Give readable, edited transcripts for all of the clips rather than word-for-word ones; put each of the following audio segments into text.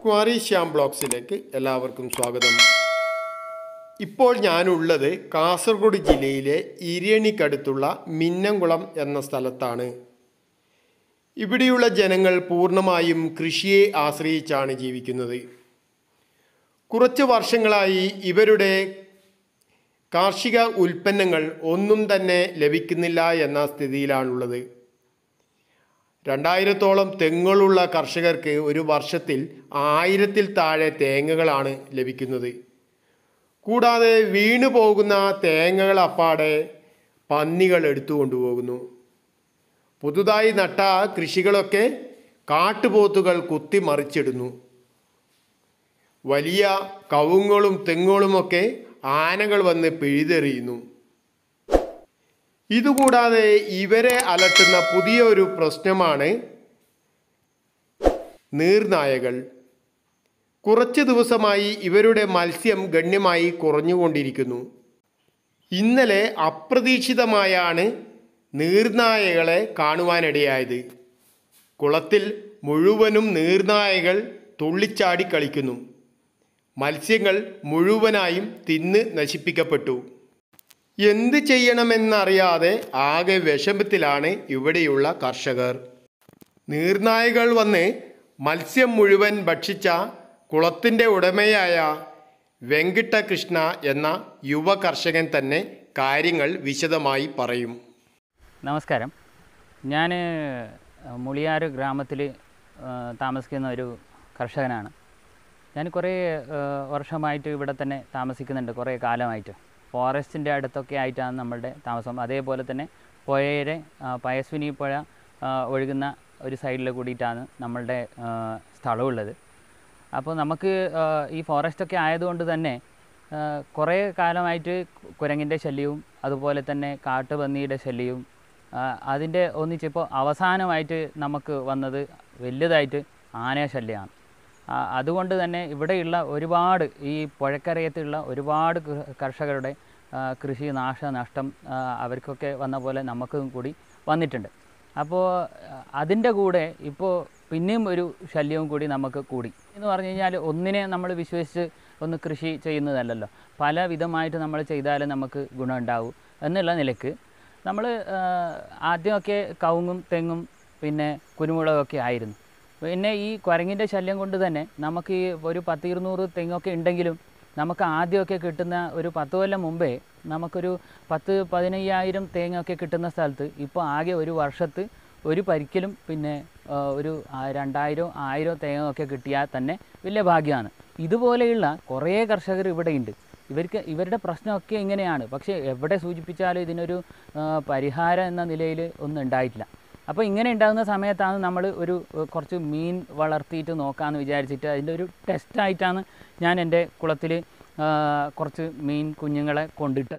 Quarry Shyam ബ്ലോഗ്സിലേക്ക് എല്ലാവർക്കും സ്വാഗതം. ഇപ്പോൾ ഞാനുള്ളത് കാസർഗോഡ് ജില്ലയിലെ ഇരിയണിക്കടുത്തുള്ള മിന്നംകുളം എന്ന സ്ഥലത്താണ്. ഇവിടെയുള്ള ജനങ്ങൾ പൂർണ്ണമായും കൃഷിയെ ആശ്രയിച്ചാണ് ജീവിക്കുന്നത്. കുറച്ച് വർഷങ്ങളായി ഇവരുടെ കാർഷിക ഉൽപ്പന്നങ്ങൾ ഒന്നും തന്നെ ലഭിക്കുന്നില്ല എന്ന സ്ഥിതിയിലാണുള്ളത്. 2000-ഓളം തെങ്ങുകളുള്ള കർഷകർക്ക് ഒരു വർഷത്തിൽ 1000-ൽ താഴെ തേങ്ങകളാണ് ലഭിക്കുന്നത്. കൂടാതെ വീണു പോകുന്ന തേങ്ങകൾ അപ്പാടെ പന്നികൾ എടുത്തുകൊണ്ടുപോകുന്നു. പുതുതായി നട്ട കൃഷികളൊക്കെ കാട്ടുപോത്തുകൾ കുത്തിമറിച്ചിടുന്നു. വലിയ കവുങ്ങുകളും തെങ്ങുകളുമൊക്കെ ആനകൾ വന്ന് പിഴുതെറിയുന്നു. ഇതുകൂടാതെ ഇവരെ അലട്ടുന്ന പുതിയൊരു പ്രശ്നമാണ് നീർനായകൾ. കുറച്ച് ദിവസമായി ഇവരുടെ മത്സ്യം ഗണ്യമായി കുറഞ്ഞുകൊണ്ടിരിക്കുന്നു. ഇന്നലെ അപ്രതീക്ഷിതമായാണ് നീർനായകളെ കാണുവാനിടയായത്. കുളത്തിൽ മുഴുവനും നീർനായകൾ തുള്ളിച്ചാടി കളിക്കുന്നു. മത്സ്യങ്ങൾ മുഴുവനായും തിന്ന് നശിപ്പിക്കപ്പെട്ടു. എന്ത് ചെയ്യണമെന്നറിയാതെ ആകെ വിഷമത്തിലാണ് ഇവിടെയുള്ള കർഷകർ. നീർനായകൾ വന്ന് മത്സ്യം മുഴുവൻ ഭക്ഷിച്ച കുളത്തിൻ്റെ ഉടമയായ വെങ്കിട്ടകൃഷ്ണ എന്ന യുവ കർഷകൻ തന്നെ കാര്യങ്ങൾ വിശദമായി പറയും. നമസ്കാരം. ഞാൻ മുളിയാറ് ഗ്രാമത്തിൽ താമസിക്കുന്ന ഒരു കർഷകനാണ്. ഞാൻ കുറേ വർഷമായിട്ട് ഇവിടെ തന്നെ താമസിക്കുന്നുണ്ട്, കുറേ കാലമായിട്ട്. ഫോറസ്റ്റിൻ്റെ അടുത്തൊക്കെ ആയിട്ടാണ് നമ്മളുടെ താമസം. അതേപോലെ തന്നെ പുഴയുടെ പയസ്വിനി പുഴ ഒഴുകുന്ന ഒരു സൈഡിൽ കൂടിയിട്ടാണ് നമ്മളുടെ സ്ഥലമുള്ളത്. അപ്പോൾ നമുക്ക് ഈ ഫോറസ്റ്റൊക്കെ ആയതുകൊണ്ട് തന്നെ കുറേ കാലമായിട്ട് കുരങ്ങിൻ്റെ ശല്യവും അതുപോലെ തന്നെ കാട്ടുപന്നിയുടെ ശല്യവും അതിൻ്റെ ഒന്നിച്ചിപ്പോൾ അവസാനമായിട്ട് നമുക്ക് വന്നത് വലുതായിട്ട് ആന ശല്യമാണ്. അതുകൊണ്ട് തന്നെ ഇവിടെയുള്ള ഒരുപാട് ഈ പുഴക്കരയത്തുള്ള ഒരുപാട് കർഷകരുടെ കൃഷി നാശനഷ്ടം അവർക്കൊക്കെ വന്ന പോലെ നമുക്കും കൂടി വന്നിട്ടുണ്ട്. അപ്പോൾ അതിൻ്റെ കൂടെ ഇപ്പോൾ പിന്നെയും ഒരു ശല്യവും കൂടി നമുക്ക് കൂടി എന്ന് പറഞ്ഞു കഴിഞ്ഞാൽ, ഒന്നിനെ നമ്മൾ വിശ്വസിച്ച് ഒന്ന് കൃഷി ചെയ്യുന്നതല്ലല്ലോ. പല വിധമായിട്ട് നമ്മൾ ചെയ്താലേ നമുക്ക് ഗുണമുണ്ടാവും എന്നുള്ള നിലക്ക് നമ്മൾ ആദ്യമൊക്കെ കവുങ്ങും തെങ്ങും പിന്നെ കുരുമുളകൊക്കെ ആയിരുന്നു. പിന്നെ ഈ കുരങ്ങിൻ്റെ ശല്യം കൊണ്ട് തന്നെ നമുക്ക് ഈ ഒരു 10-200 തെങ്ങൊക്കെ ഉണ്ടെങ്കിലും നമുക്ക് ആദ്യമൊക്കെ കിട്ടുന്ന ഒരു 10 കൊല്ലം മുമ്പേ നമുക്കൊരു 10-15,000 തേങ്ങയൊക്കെ കിട്ടുന്ന സ്ഥലത്ത് ഇപ്പോൾ ആകെ ഒരു വർഷത്ത് ഒരു പരിക്കലും പിന്നെ ഒരു 2000-1000 തേങ്ങയൊക്കെ കിട്ടിയാൽ തന്നെ വലിയ ഭാഗ്യമാണ്. ഇതുപോലെയുള്ള കുറേ കർഷകർ ഇവിടെയുണ്ട്. ഇവരുടെ പ്രശ്നമൊക്കെ ഇങ്ങനെയാണ്. പക്ഷേ എവിടെ സൂചിപ്പിച്ചാലും ഇതിനൊരു പരിഹാരം എന്ന നിലയിൽ ഒന്നും ഉണ്ടായിട്ടില്ല. അപ്പോൾ ഇങ്ങനെ ഉണ്ടാകുന്ന സമയത്താണ് നമ്മൾ കുറച്ച് മീൻ വളർത്തിയിട്ട് നോക്കാമെന്ന് വിചാരിച്ചിട്ട് അതിൻ്റെ ഒരു ടെസ്റ്റായിട്ടാണ് ഞാൻ എൻ്റെ കുളത്തിൽ കുറച്ച് മീൻ കുഞ്ഞുങ്ങളെ കൊണ്ടിട്ട്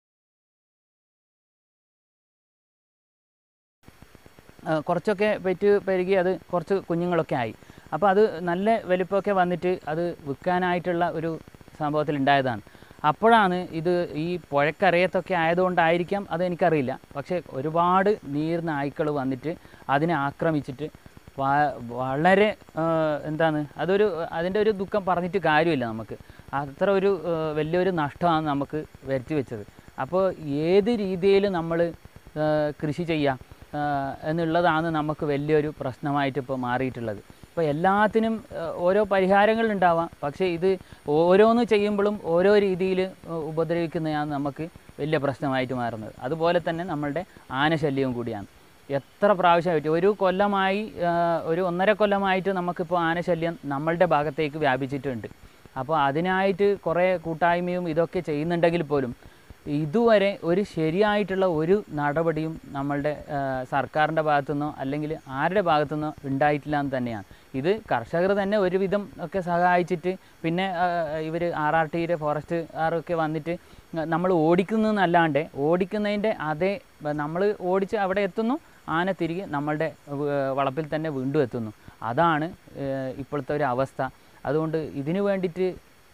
കുറച്ചൊക്കെ പെരുകി അത് കുറച്ച് കുഞ്ഞുങ്ങളൊക്കെ ആയി. അപ്പോൾ അത് നല്ല വലിപ്പമൊക്കെ വന്നിട്ട് അത് വിൽക്കാനായിട്ടുള്ള ഒരു സംഭവത്തിലുണ്ടായതാണ്. അപ്പോഴാണ് ഇത് ഈ പുഴക്കരയത്തൊക്കെ ആയതുകൊണ്ടായിരിക്കാം അതെനിക്കറിയില്ല. പക്ഷേ ഒരുപാട് നീർനായ്ക്കൾ വന്നിട്ട് അതിനെ ആക്രമിച്ചിട്ട് വളരെ അതിൻ്റെ ഒരു ദുഃഖം പറഞ്ഞിട്ട് കാര്യമില്ല. നമുക്ക് അത്ര ഒരു വലിയൊരു നഷ്ടമാണ് നമുക്ക് വരുത്തി വെച്ചത്. അപ്പോൾ ഏത് രീതിയിൽ നമ്മൾ കൃഷി ചെയ്യാം എന്നുള്ളതാണ് നമുക്ക് വലിയൊരു പ്രശ്നമായിട്ട് ഇപ്പോൾ മാറിയിട്ടുള്ളത്. ഇപ്പോൾ എല്ലാത്തിനും ഓരോ പരിഹാരങ്ങളുണ്ടാവാം. പക്ഷേ ഇത് ഓരോന്ന് ചെയ്യുമ്പോഴും ഓരോ രീതിയിൽ ഉപദ്രവിക്കുന്നതാണ് നമുക്ക് വലിയ പ്രശ്നമായിട്ട് മാറുന്നത്. അതുപോലെ തന്നെ നമ്മളുടെ ആനശല്യവും കൂടിയാണ്. എത്ര പ്രാവശ്യമായിട്ട് ഒരു കൊല്ലമായി ഒരു 1.5 കൊല്ലമായിട്ട് നമുക്കിപ്പോൾ ആനശല്യം നമ്മളുടെ ഭാഗത്തേക്ക് വ്യാപിച്ചിട്ടുണ്ട്. അപ്പോൾ അതിനായിട്ട് കുറേ കൂട്ടായ്മയും ഇതൊക്കെ ചെയ്യുന്നുണ്ടെങ്കിൽ പോലും ഇതുവരെ ഒരു ശരിയായിട്ടുള്ള ഒരു നടപടിയും നമ്മളുടെ സർക്കാരിൻ്റെ ഭാഗത്തുനിന്നോ അല്ലെങ്കിൽ ആരുടെ ഭാഗത്തുനിന്നോ ഉണ്ടായിട്ടില്ല എന്ന് തന്നെയാണ്. ഇത് കർഷകർ തന്നെ ഒരുവിധം ഒക്കെ സഹായിച്ചിട്ട് പിന്നെ ഇവർ RRTയുടെ ഫോറസ്റ്റുകാരൊക്കെ വന്നിട്ട് നമ്മൾ ഓടിക്കുന്നതെന്നല്ലാണ്ട് ഓടിക്കുന്നതിൻ്റെ അതേ നമ്മൾ ഓടിച്ച് അവിടെ എത്തുന്നു, ആന തിരികെ നമ്മളുടെ വളപ്പിൽ തന്നെ വീണ്ടും എത്തുന്നു. അതാണ് ഇപ്പോഴത്തെ ഒരു അവസ്ഥ. അതുകൊണ്ട് ഇതിനു വേണ്ടിയിട്ട്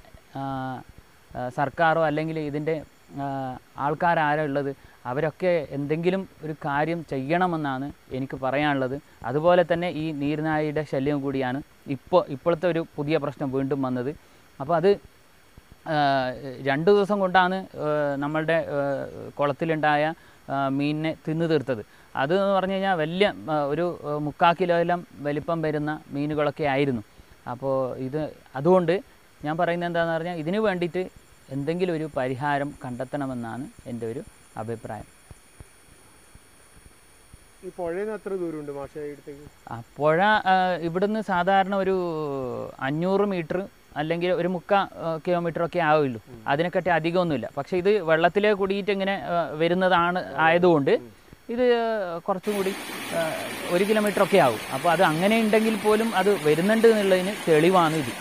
സർക്കാരോ അല്ലെങ്കിൽ ഇതിൻ്റെ ആൾക്കാരാരോ ഉള്ളത് അവരൊക്കെ എന്തെങ്കിലും ഒരു കാര്യം ചെയ്യണമെന്നാണ് എനിക്ക് പറയാനുള്ളത്. അതുപോലെ തന്നെ ഈ നീർനായയുടെ ശല്യം കൂടിയാണ് ഇപ്പോഴത്തെ ഒരു പുതിയ പ്രശ്നം വീണ്ടും വന്നത്. അപ്പോൾ അത് 2 ദിവസം കൊണ്ടാണ് നമ്മളുടെ കുളത്തിലുണ്ടായ മീനിനെ തിന്നു തീർത്തത്. അത് എന്ന് പറഞ്ഞു കഴിഞ്ഞാൽ വലിയ ഒരു 3/4 കിലോയിലും വലിപ്പം വരുന്ന മീനുകളൊക്കെ ആയിരുന്നു. അപ്പോൾ അതുകൊണ്ട് ഞാൻ പറയുന്നത് എന്താണെന്ന് പറഞ്ഞാൽ ഇതിന് വേണ്ടിയിട്ട് എന്തെങ്കിലും ഒരു പരിഹാരം കണ്ടെത്തണമെന്നാണ് എൻ്റെ ഒരു അഭിപ്രായം. ഈ പുഴയിൽ നിന്ന് എത്ര ദൂരമുണ്ട് മാഷേ ഇവിടത്തേക്ക്? പുഴ ഇവിടുന്ന് സാധാരണ ഒരു 500 മീറ്റർ അല്ലെങ്കിൽ ഒരു 3/4 കിലോമീറ്ററൊക്കെ ആവുള്ളൂ. അതിനെക്കാട്ടി അധികമൊന്നുമില്ല. പക്ഷേ ഇത് വെള്ളത്തിലേക്ക് കൂടിയിട്ട് ഇങ്ങനെ വരുന്നതാണ് ആയതുകൊണ്ട് ഇത് കുറച്ചും കൂടി 1 കിലോമീറ്ററൊക്കെ ആവും. അപ്പോൾ അത് അങ്ങനെ ഉണ്ടെങ്കിൽ പോലും അത് വരുന്നുണ്ട് എന്നുള്ളതിന് തെളിവാണ് ഇത്.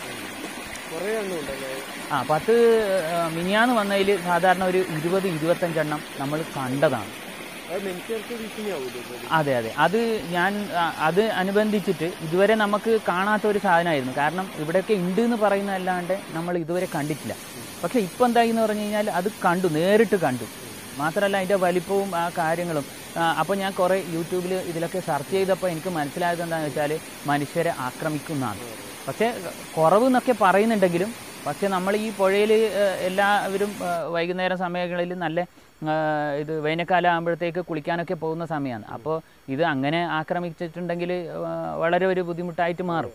10 മിനിയാന്ന് വന്നതിൽ സാധാരണ ഒരു 20-25 എണ്ണം നമ്മൾ കണ്ടതാണ്. അതെ അത് അനുബന്ധിച്ചിട്ട് ഇതുവരെ നമുക്ക് കാണാത്ത ഒരു സാധനമായിരുന്നു. കാരണം ഇവിടെയൊക്കെ ഉണ്ട് എന്ന് പറയുന്നതല്ലാണ്ട് നമ്മൾ ഇതുവരെ കണ്ടിട്ടില്ല. പക്ഷേ ഇപ്പം എന്തായെന്ന് പറഞ്ഞു കഴിഞ്ഞാൽ അത് നേരിട്ട് കണ്ടു. മാത്രമല്ല അതിൻ്റെ വലിപ്പവും ആ കാര്യങ്ങളും. അപ്പോൾ ഞാൻ കുറേ യൂട്യൂബിൽ ഇതിലൊക്കെ സെർച്ച് ചെയ്തപ്പോൾ എനിക്ക് മനസ്സിലായത് എന്താണെന്ന് വെച്ചാൽ മനുഷ്യരെ ആക്രമിക്കുന്നതാണ്. പക്ഷേ കുറവ് എന്നൊക്കെ പറയുന്നുണ്ടെങ്കിലും പക്ഷേ നമ്മൾ ഈ പുഴയിൽ എല്ലാവരും വൈകുന്നേരം സമയങ്ങളിൽ നല്ല ഇത് വേനൽക്കാലം ആകുമ്പോഴത്തേക്ക് കുളിക്കാനൊക്കെ പോകുന്ന സമയമാണ്. അപ്പോൾ ഇത് അങ്ങനെ ആക്രമിച്ചിട്ടുണ്ടെങ്കിൽ വളരെ ഒരു ബുദ്ധിമുട്ടായിട്ട് മാറും.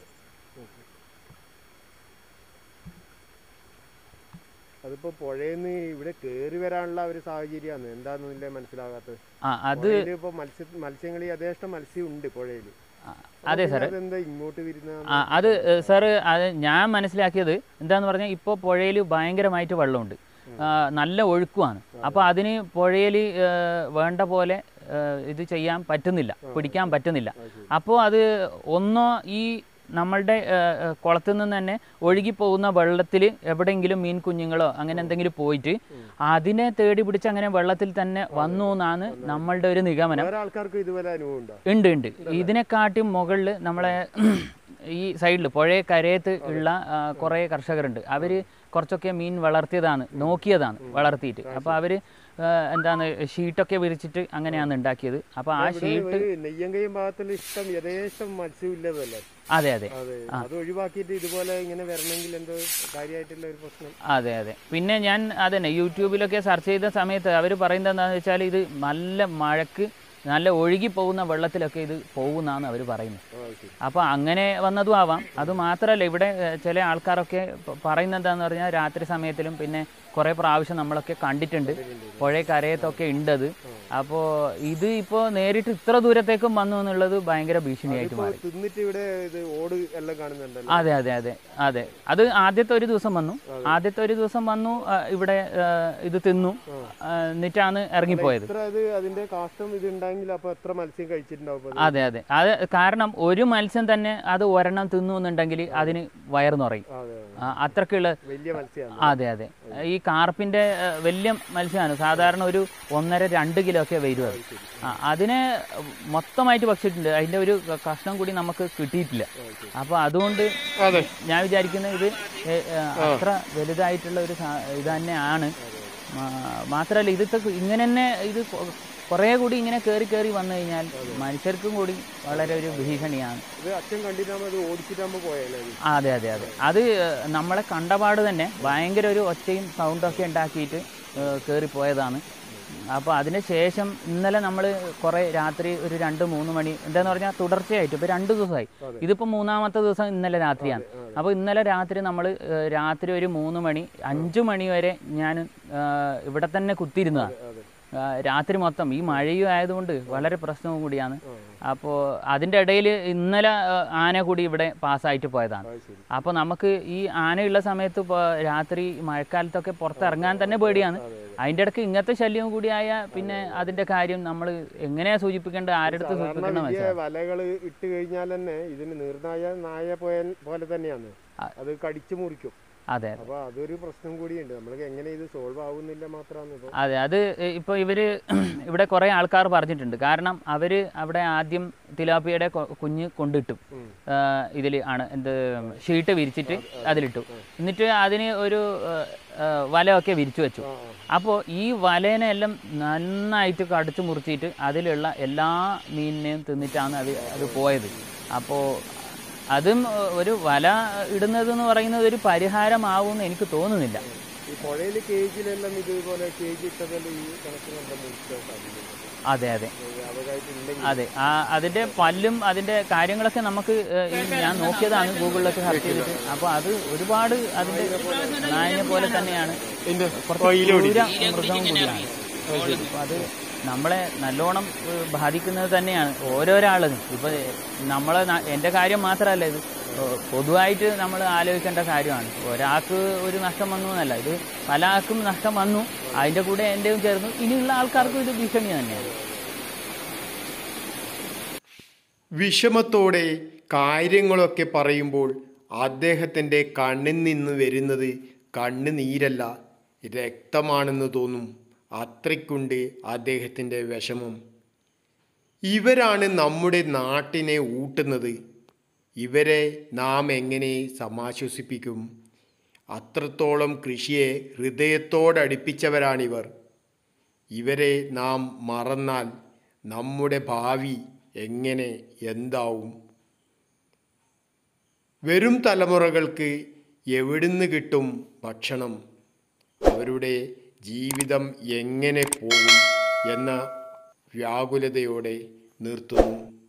അതിപ്പോ പുഴയിൽ നിന്ന് ഇവിടെ കയറി വരാനുള്ള ഒരു സാഹചര്യമാണ് എന്താണെന്നില്ല മനസ്സിലാകാത്തത്. അത് ഇപ്പൊ മത്സ്യങ്ങൾ യഥേഷ്ടം മത്സ്യം ഉണ്ട് പുഴയിൽ. അതെ സാർ, എന്താ ഇങ്ങോട്ട് വരുന്ന അത് സാറ് അത് ഞാൻ മനസ്സിലാക്കിയത് എന്താന്ന് പറഞ്ഞാൽ ഇപ്പോൾ പുഴയിൽ ഭയങ്കരമായിട്ട് വെള്ളമുണ്ട്, നല്ല ഒഴുക്കുമാണ്. അപ്പോൾ അതിന് പുഴയിൽ വേണ്ട പോലെ ഇത് ചെയ്യാൻ പറ്റുന്നില്ല, പിടിക്കാൻ പറ്റുന്നില്ല. അപ്പോൾ അത് ഒന്നോ ഈ നമ്മളുടെ കുളത്തിൽ നിന്ന് തന്നെ ഒഴുകിപ്പോകുന്ന വെള്ളത്തിൽ എവിടെയെങ്കിലും മീൻ കുഞ്ഞുങ്ങളോ അങ്ങനെ എന്തെങ്കിലും പോയിട്ട് അതിനെ തേടി പിടിച്ച് അങ്ങനെ വെള്ളത്തിൽ തന്നെ വന്നു എന്നാണ് നമ്മളുടെ ഒരു നിഗമനം. ഉണ്ട്. ഇതിനെക്കാട്ടും മുകളിൽ നമ്മളെ ഈ സൈഡിൽ പുഴയെ കരയത്ത് ഉള്ള കുറേ കർഷകരുണ്ട്. അവർ കുറച്ചൊക്കെ മീൻ നോക്കിയതാണ് വളർത്തിയിട്ട്. അപ്പോൾ അവർ എന്താണ് ഷീറ്റൊക്കെ വിരിച്ചിട്ട് അങ്ങനെയാണ് ഉണ്ടാക്കിയത്. അപ്പോൾ ആ ഷീറ്റ് നെയ്യങ്കയും ഭാഗത്തിൽ ഇഷ്ടം യഥേഷ്ടം മത്സ്യമില്ലതല്ലേ? അതെ അത് ഒഴിവാക്കിയിട്ട് ഇതുപോലെ ഇങ്ങനെ വരണമെങ്കിൽ എന്തോ കാര്യമായിട്ടുള്ള ഒരു പ്രശ്നം. അതെ പിന്നെ ഞാൻ അതന്നെ യൂട്യൂബിലൊക്കെ സെർച്ച് ചെയ്ത സമയത്ത് അവർ പറയുന്നത് എന്താണെന്ന് വെച്ചാൽ ഇത് നല്ല മഴക്ക് നല്ല ഒഴുകി പോകുന്ന വെള്ളത്തിലൊക്കെ ഇത് പോകുമെന്നാണ് അവർ പറയുന്നത്. അപ്പോൾ അങ്ങനെ വന്നതും ആവാം. അതുമാത്രമല്ല ഇവിടെ ചില ആൾക്കാരൊക്കെ പറയുന്നത് എന്താണെന്ന് പറഞ്ഞാൽ രാത്രി സമയത്തിലും പിന്നെ കുറേ പ്രാവശ്യം നമ്മളൊക്കെ കണ്ടിട്ടുണ്ട്, പുഴ കരയത്തൊക്കെ ഉണ്ടത്. അപ്പോൾ ഇത് ഇപ്പോൾ നേരിട്ട് ഇത്ര ദൂരത്തേക്കും വന്നു എന്നുള്ളത് ഭയങ്കര ഭീഷണിയായിട്ട് മാറി. അതെ അത് ആദ്യത്തെ ഒരു ദിവസം വന്നു ഇവിടെ ഇത് തിന്നു, എന്നിട്ടാണ് ഇറങ്ങിപ്പോയത്. അതെ അത് കാരണം ഒരു മത്സ്യം തന്നെ അത് ഒരെണ്ണം തിന്നു എന്നുണ്ടെങ്കിൽ അതിന് വയറ് നിറയും, അത്രക്കുള്ള. അതെ ഈ കാർപ്പിന്റെ വലിയ മത്സ്യമാണ്, സാധാരണ ഒരു 1.5-2 കിലോ ഒക്കെ വരും അത്. അതിനെ മൊത്തമായിട്ട് ഭക്ഷിച്ചിട്ടുണ്ട്, അതിന്റെ ഒരു കഷ്ണം കൂടി നമുക്ക് കിട്ടിയിട്ടില്ല. അപ്പൊ അതുകൊണ്ട് ഞാൻ വിചാരിക്കുന്നത് ഇത് അത്ര വലുതായിട്ടുള്ള ഒരു ഇത് തന്നെയാണ്. മാത്രമല്ല ഇത് ഇങ്ങനെ തന്നെ ഇത് കുറേ കൂടി ഇങ്ങനെ കയറി വന്നു കഴിഞ്ഞാൽ മനുഷ്യർക്കും കൂടി വളരെ ഒരു ഭീഷണിയാണ്. അതെ അത് നമ്മളെ കണ്ടപാട് തന്നെ ഭയങ്കര ഒരു ഒച്ചയും സൗണ്ടൊക്കെ ഉണ്ടാക്കിയിട്ട് കയറിപ്പോയതാണ്. അപ്പോൾ അതിന് ശേഷം ഇന്നലെ നമ്മൾ കുറേ രാത്രി ഒരു 2-3 മണി എന്താന്ന് പറഞ്ഞാൽ തുടർച്ചയായിട്ട് ഇപ്പോൾ 2 ദിവസമായി. ഇതിപ്പോൾ 3ാമത്തെ ദിവസം ഇന്നലെ രാത്രിയാണ്. അപ്പോൾ ഇന്നലെ രാത്രി നമ്മൾ രാത്രി ഒരു 3 മണി 5 മണി വരെ ഞാൻ ഇവിടെ തന്നെ കുത്തിയിരുന്നതാണ്. രാത്രി മൊത്തം ഈ മഴയും ആയതുകൊണ്ട് വളരെ പ്രശ്നവും കൂടിയാണ്. അപ്പോൾ അതിൻ്റെ ഇടയിൽ ഇന്നലെ ആന കൂടി ഇവിടെ പാസ്സായിട്ട് പോയതാണ്. അപ്പോൾ നമുക്ക് ഈ ആനയുള്ള സമയത്ത് രാത്രി മഴക്കാലത്തൊക്കെ പുറത്തിറങ്ങാൻ തന്നെ പേടിയാണ്. അതിൻ്റെ ഇടയ്ക്ക് ഇങ്ങനത്തെ ശല്യവും കൂടിയായ പിന്നെ അതിൻ്റെ കാര്യം നമ്മൾ എങ്ങനെയാ സൂചിപ്പിക്കേണ്ടത്, ആരുടെ അടുത്ത് സൂചിപ്പിക്കണം? വലകൾ ഇട്ട് കഴിഞ്ഞാൽ തന്നെ ഇതിന് നായ പോലെ തന്നെയാണ്, അത് കടിച്ചു മുറിക്കും. അതെ അപ്പോൾ അതൊരു പ്രശ്നം കൂടിയുണ്ട്. നമ്മൾക്ക് എങ്ങനെ ഇത് സോൾവ് ആവുന്നില്ല മാത്രമാണ്. അതെ അത് ഇപ്പോൾ ഇവിടെ കുറേ ആൾക്കാർ പറഞ്ഞിട്ടുണ്ട്. കാരണം അവിടെ ആദ്യം തിലാപ്പിയുടെ കുഞ്ഞ് കൊണ്ടിട്ടു, ഇതിൽ ആണ് ഷീറ്റ് വിരിച്ചിട്ട് അതിലിട്ടു, എന്നിട്ട് അതിന് ഒരു വലയൊക്കെ വിരിച്ചു വെച്ചു. അപ്പോൾ ഈ വലേനെ എല്ലാം നന്നായിട്ട് കടിച്ചു മുറിച്ചിട്ട് അതിലുള്ള എല്ലാ മീനിനെയും തിന്നിട്ടാണ് അത് പോയത്. അപ്പോൾ അതും ഒരു വല ഇടുന്നത് എന്ന് പറയുന്നത് ഒരു പരിഹാരമാവുമെന്ന് എനിക്ക് തോന്നുന്നില്ല. ഈ പുഴയിൽ കേജിലെല്ലാം ഇതുപോലെ കേജ് ഇട്ടതെല്ലാം ഈ കണക്കിനുണ്ടെന്ന്. അതെ അതെ അതെ, അതിൻ്റെ പല്ലും അതിൻ്റെ കാര്യങ്ങളൊക്കെ നമുക്ക് ഞാൻ നോക്കിയതാണ് ഗൂഗിളിലൊക്കെ സെർച്ച് ചെയ്തിട്ട്. അപ്പോൾ അത് ഒരുപാട് അതിൻ്റെ നായനെ പോലെ തന്നെയാണ്, മൃഗവും കൂടിയാണ്. അപ്പോൾ അത് നമ്മളെ നല്ലോണം ബാധിക്കുന്നത് തന്നെയാണ് ഓരോരാളും. ഇപ്പോൾ എൻ്റെ കാര്യം മാത്രമല്ല, ഇത് പൊതുവായിട്ട് നമ്മൾ ആലോചിക്കേണ്ട കാര്യമാണ്. ഒരാൾക്ക് ഒരു നഷ്ടം വന്നു എന്നല്ല, ഇത് പല ആൾക്കും നഷ്ടം വന്നു, അതിൻ്റെ കൂടെ എൻ്റെയും ചേർന്നു. ഇനിയുള്ള ആൾക്കാർക്കും ഇത് ഭീഷണി തന്നെയാണ്. വിഷമത്തോടെ കാര്യങ്ങളൊക്കെ പറയുമ്പോൾ അദ്ദേഹത്തിൻ്റെ കണ്ണിൽ നിന്ന് വരുന്നത് കണ്ണുനീരല്ല, രക്തമാണെന്ന് തോന്നും. അത്രയ്ക്കുണ്ട് അദ്ദേഹത്തിൻ്റെ വിഷമം. ഇവരാണ് നമ്മുടെ നാട്ടിനെ ഊട്ടുന്നത്. ഇവരെ നാം എങ്ങനെ സമാശ്വസിപ്പിക്കും? അത്രത്തോളം കൃഷിയെ ഹൃദയത്തോടടുപ്പിച്ചവരാണിവർ. ഇവരെ നാം മറന്നാൽ നമ്മുടെ ഭാവി എങ്ങനെ എന്താവും? വരും തലമുറകൾക്ക് എവിടുന്ന് കിട്ടും ഭക്ഷണം? അവരുടെ ജീവിതം എങ്ങനെ പോകും എന്ന വ്യാകുലതയോടെ നിർത്തുന്നു.